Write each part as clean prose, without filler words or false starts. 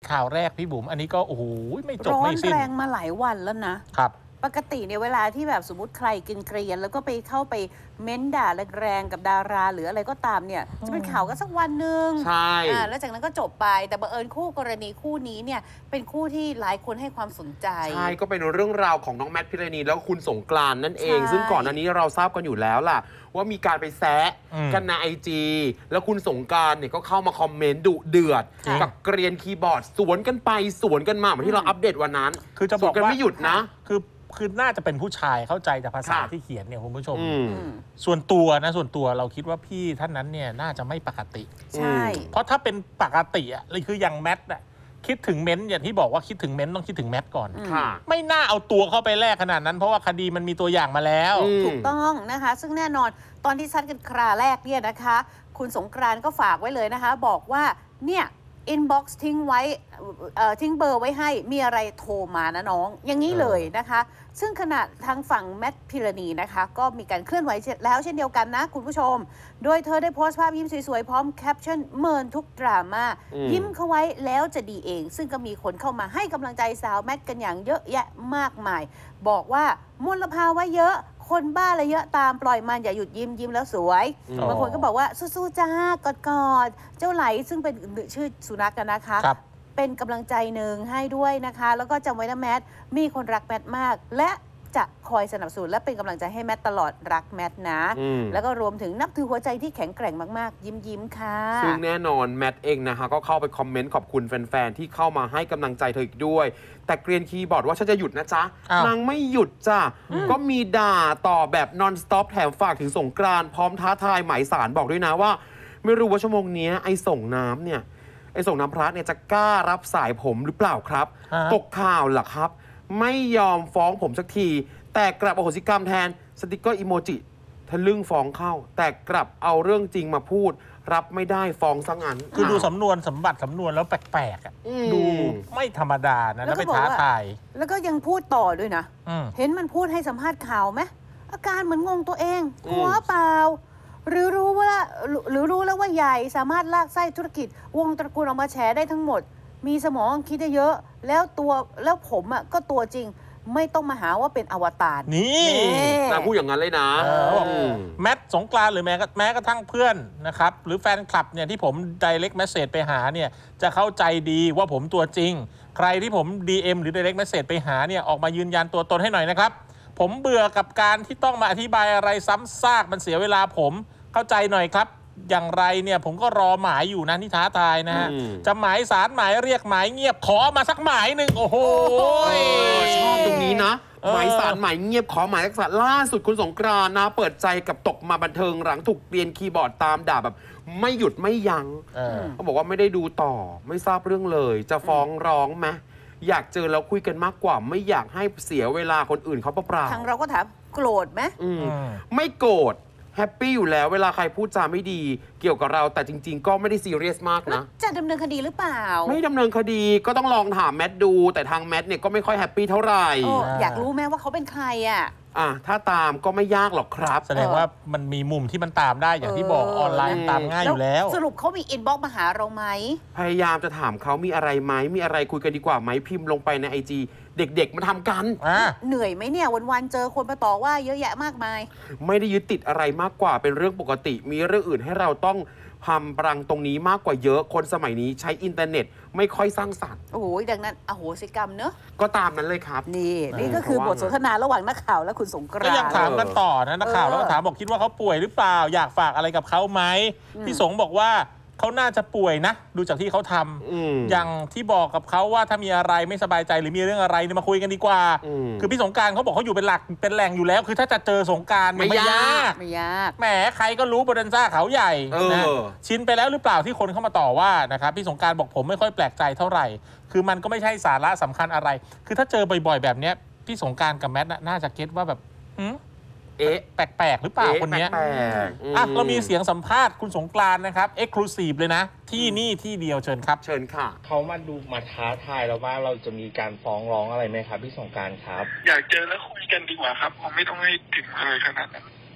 ข่าวแรกพี่บุ๋มอันนี้ก็โอ้โหไม่จบไม่สิ้นร้อนแรงมาหลายวันแล้วนะครับปกติเนี่ยเวลาที่แบบสมมติใครกินเกรียนแล้วก็ไปเข้าไปเม้นด่าแรงๆกับดาราหรืออะไรก็ตามเนี่ยจะเป็นข่าวกันสักวันหนึ่งใช่แล้วจากนั้นก็จบไปแต่บังเอิญคู่กรณีคู่นี้เนี่ยเป็นคู่ที่หลายคนให้ความสนใจใช่ก็เป็นเรื่องราวของน้องแมทพิรณีแล้วคุณสงกรานต์นั่นเองซึ่งก่อนหน้านี้เราทราบกันอยู่แล้วล่ะว่ามีการไปแซะกันในIGแล้วคุณสงกรานต์เนี่ยก็เข้ามาคอมเมนต์ดุเดือดกับเกรียนคีย์บอร์ดสวนกันไปสวนกันมาเหมือนที่เราอัปเดตวันนั้นคือจะบอกกันไม่หยุดนะคือน่าจะเป็นผู้ชายเข้าใจจากภาษาที่เขียนเนี่ยคุณผู้ชมส่วนตัวเราคิดว่าพี่ท่านนั้นเนี่ยน่าจะไม่ปกติใช่เพราะถ้าเป็นปกติอ่ะคืออย่างแมทอ่ะคิดถึงเม้นอย่างที่บอกว่าคิดถึงเม้นต้องคิดถึงแมทก่อนไม่น่าเอาตัวเข้าไปแลกขนาดนั้นเพราะว่าคดีมันมีตัวอย่างมาแล้วถูกต้องนะคะซึ่งแน่นอนตอนที่ซัดกันคราแรกเนี่ยนะคะคุณสงกรานต์ก็ฝากไว้เลยนะคะบอกว่าเนี่ยอินบ็อกซ์ทิ้งไว้ทิ้งเบอร์ไว้ให้มีอะไรโทรมานะน้องอย่างนี้เลยนะคะซึ่งขณะทางฝั่งแมทพิรณีนะคะก็มีการเคลื่อนไหวแล้วเช่นเดียวกันนะคุณผู้ชมโดยเธอได้โพสต์ภาพยิ้มสวยๆพร้อมแคปชั่นเมินทุกดราม่ายิ้มเข้าไว้แล้วจะดีเองซึ่งก็มีคนเข้ามาให้กำลังใจสาวแมทกันอย่างเยอะแยะมากมายบอกว่ามลภาวะเยอะคนบ้าอะไรเยอะตามปล่อยมันอย่าหยุดยิ้มแล้วสวยบางคนก็บอกว่าสู้ๆจ้ากอดเจ้าไหลซึ่งเป็นชื่อสุนัขกันนะคะเป็นกำลังใจหนึ่งให้ด้วยนะคะแล้วก็จำไว้นะแมทมีคนรักแมทมากและจะคอยสนับสนุนและเป็นกำลังใจให้แมทตลอดรักแมทนะแล้วก็รวมถึงนับถือหัวใจที่แข็งแกร่งมากๆยิ้มค่ะซึ่งแน่นอนแมทเองนะคะก็เข้าไปคอมเมนต์ขอบคุณแฟนๆที่เข้ามาให้กำลังใจเธออีกด้วยแต่เกรียนคีย์บอร์ดว่าฉันจะหยุดนะจ๊ะนางไม่หยุดจ้ะก็มีด่าต่อแบบนอนสต็อปแถมฝากถึงสงกรานต์พร้อมท้าทายหมายสารบอกด้วยนะว่าไม่รู้ว่าชั่วโมงนี้ไอ้ส่งน้ำเนี่ยไอ้ส่งน้ำพระเนี่ยจะกล้ารับสายผมหรือเปล่าครับตกข่าวเหรอครับไม่ยอมฟ้องผมสักทีแต่กลับอโหสิกรรมแทนสติกเกอร์อีโมจิทะลึ่งฟ้องเข้าแต่กลับเอาเรื่องจริงมาพูดรับไม่ได้ฟ้องซะงั้นคือดูสำนวนแล้วแปลกๆดูไม่ธรรมดานะแล้วไปท้าทายแล้วก็ยังพูดต่อด้วยนะเห็นมันพูดให้สัมภาษณ์ข่าวไหมอาการเหมือนงงตัวเองกลัวเปล่าหรือรู้แล้วว่าใหญ่สามารถลากไส้ธุรกิจวงตระกูลออกมาแฉได้ทั้งหมดมีสมองคิดได้เยอะแล้วผมอ่ะก็ตัวจริงไม่ต้องมาหาว่าเป็นอวตารนี่น่าพูดอย่างนั้นเลยนะแมทสงกรานต์หรือแม้กระทั่งเพื่อนนะครับหรือแฟนคลับเนี่ยที่ผม direct message ไปหาเนี่ยจะเข้าใจดีว่าผมตัวจริงใครที่ผม DM หรือ direct message ไปหาเนี่ยออกมายืนยันตัวตนให้หน่อยนะครับผมเบื่อกับการที่ต้องมาอธิบายอะไรซ้ำซากมันเสียเวลาผมเข้าใจหน่อยครับอย่างไรเนี่ยผมก็รอหมายอยู่นะที่ท้าทายนะฮะจะหมายสารหมายเรียกหมายเงียบขอมาสักหมายหนึ่งโอ้โหชอบตรงนี้นะหมายสารหมายเงียบขอหมายสักสารล่าสุดคุณสงกรานต์นะเปิดใจกับตกมาบันเทิงหลังถูกเกรียนคีย์บอร์ดตามด่าแบบไม่หยุดไม่ยั้งเขาบอกว่าไม่ได้ดูต่อไม่ทราบเรื่องเลยจะฟ้องร้องไหมอยากเจอแล้วคุยกันมากกว่าไม่อยากให้เสียเวลาคนอื่นเขาเปล่าๆทางเราก็ถามโกรธไหมไม่โกรธแฮปปี้อยู่แล้วเวลาใครพูดจาไม่ดีเกี่ยวกับเราแต่จริงๆก็ไม่ได้ซีเรียสมากนะจะดำเนินคดีหรือเปล่าไม่ดำเนินคดีก็ต้องลองถามแมทดูแต่ทางแมทเนี่ยก็ไม่ค่อยแฮปปี้เท่าไหร่อยากรู้ไหมว่าเขาเป็นใครถ้าตามก็ไม่ยากหรอกครับแสดงว่ามันมีมุมที่มันตามได้อย่างที่บอกออนไลน์ตามง่ายอยู่แล้วสรุปเขามีอินบ็อกซ์มาหาเราไหมพยายามจะถามเขามีอะไรไหมมีอะไรคุยกันดีกว่าไหมพิมพ์ลงไปใน IG เด็กๆมาทำกันเหนื่อยไหมเนี่ยวันๆเจอคนมาต่อว่าเยอะแยะมากมายไม่ได้ยึดติดอะไรมากกว่าเป็นเรื่องปกติมีเรื่องอื่นให้เราต้องทำปรังตรงนี้มากกว่าเยอะคนสมัยนี้ใช้อินเทอร์เน็ตไม่ค่อยสร้างสรรค์โอ้โหดังนั้นอโหสิกรรมเนอะก็ตามนั้นเลยครับนี่ก็คือบทสนทนาระหว่างนักข่าวและคุณสงกรานต์ก็ยังถามกันต่อนะนักข่าวแล้วก็ถามบอกคิดว่าเขาป่วยหรือเปล่าอยากฝากอะไรกับเขาไหมพี่สงบอกว่าเขาน่าจะป่วยนะดูจากที่เขาทำอย่างที่บอกกับเขาว่าถ้ามีอะไรไม่สบายใจหรือมีเรื่องอะไรเนี่ยมาคุยกันดีกว่าคือพี่สงกรานต์เขาบอกเขาอยู่เป็นหลักเป็นแหล่งอยู่แล้วคือถ้าจะเจอสงกรานต์ไม่ยากแหมใครก็รู้โบเดนซ่าเขาใหญ่นะชินไปแล้วหรือเปล่าที่คนเข้ามาต่อว่านะครับพี่สงกรานต์บอกผมไม่ค่อยแปลกใจเท่าไหร่คือมันก็ไม่ใช่สาระสำคัญอะไรคือถ้าเจอบ่อยๆแบบเนี้ยพี่สงกรานต์กับแมทน่าจะเก็ตว่าแบบแปลกๆหรือเปล่าคนนี้เรามีเสียงสัมภาษณ์คุณสงกรานต์นะครับเอ็กซ์คลูซีฟเลยนะที่นี่ที่เดียวเชิญครับเชิญค่ะเขามาท้าทายเราว่าเราจะมีการฟ้องร้องอะไรไหมครับพี่สงกรานต์ครับอยากเจอแล้วคุยกันดีกว่าครับผมไม่ต้องให้ถึงอะไรขนาดนั้น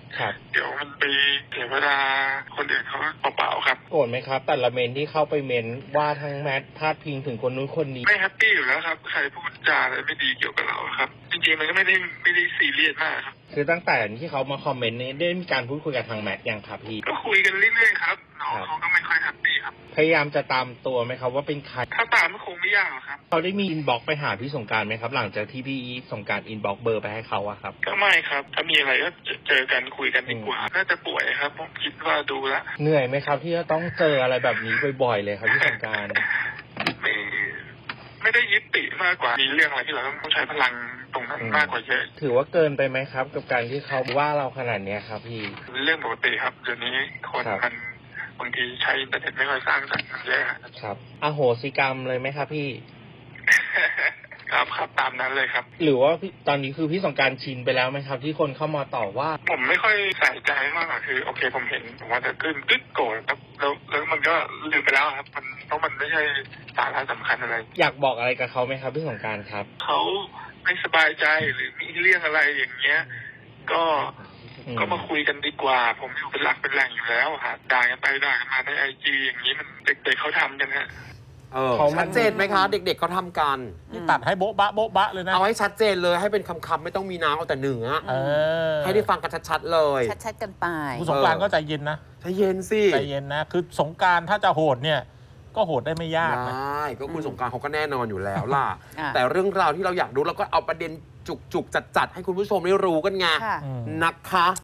ครับเดี๋ยวมันไปเสียเวลาคนอื่นเขาเปล่าๆครับโกรธไหมครับ แต่ละเมนที่เข้าไปเมนว่าทั้งแมทพาดพิงถึงคนนู้นคนนี้ไม่แฮปปี้อยู่แล้วครับใครพูดจาอะไรไม่ดีเกี่ยวกับเราครับ จริงๆมันก็ไม่ได้ซีเรียสมากครับคือตั้งแต่ที่เขามาคอมเมนต์นี้ได้มีการพูดคุยกับทางแมทยังครับพี่ก็คุยกันเรื่อยๆครับน้องเขาก็ไม่ค่อยแฮปปี้ครับพยายามจะตามตัวไหมครับว่าเป็นใครถ้าตามก็คงไม่ยากหรอกครับเขาได้มีอินบ็อกซ์ไปหาพี่สงกรานต์ไหมครับ หลังจากที่พี่สงกรานต์อินบ็อกซ์เบอร์ไปให้เขาอะครับก็ไม่ครับถ้ามีอะไรก็เจอกันคุยกันดีกว่าน่าจะป่วยครับผมคิดว่าดูแลวเหนื่อยไหมครับที่จะต้องเจออะไรแบบนี้บ่อยๆเลยครับพี่สงกรานต์ไม่ได้ยึดติดมากกว่ามีเรื่องอะไรที่เราต้องใช้พลังตรงนั้นมากกว่าเยอะถือว่าเกินไปไหมครับ กับการที่เขาว่าเราขนาดเนี้ยครับพี่เรื่องปกติครับเดี๋ยวนี้คนครับมันบางทีใช้อินเทอร์เน็ตไม่ค่อยสร้างสรรค์มันเยอะครับอโหสิกรรมเลยไหมครับพี่ครับตามนั้นเลยครับหรือว่าตอนนี้คือพี่สงกรานต์ชินไปแล้วไหมครับ ที่คนเข้ามาต่อว่าผมไม่ค่อยใส่ใจมากกว่าคือโอเคผมเห็นผมว่าจะขึ้นตึ๊ดโกรธครับแล้วมันก็ลืมไปแล้วครับเพราะมันไม่ใช่สาระสำคัญอะไรอยากบอกอะไรกับเขาไหมครับพี่สงกรานต์ครับเขาไม่สบายใจหรือมีเรื่องอะไรอย่างเงี้ย ก็มาคุยกันดีกว่า ผมอยู่เป็นหลักเป็นแหล่งอยู่แล้วฮะด่ากันไปด่ากันมาในIG อย่างนี้มันเด็กๆเขาทำกันฮะชัดเจนไหมคะ เด็กๆเขาทำกันนี่ตัดให้โบ๊ะบะเลยนะเอาให้ชัดเจนเลยให้เป็นคำๆไม่ต้องมีน้ำเอาแต่เนื้อ ให้ได้ฟังกันชัดๆเลยชัดๆกันไปคุณสงกรานต์ก็ใจเย็นนะใจเย็นสิใจเย็นนะ คือสงกรานต์ถ้าจะโหดเนี่ย ก็โหดได้ไม่ยากนะได้ก็คุณสงกรานต์เขาก็แน่นอนอยู่แล้วล่ะอ่ะแต่เรื่องราวที่เราอยากรู้เราก็เอาประเด็นจุกๆจัดๆให้คุณผู้ชมได้รู้กันไงค่ะนะคะ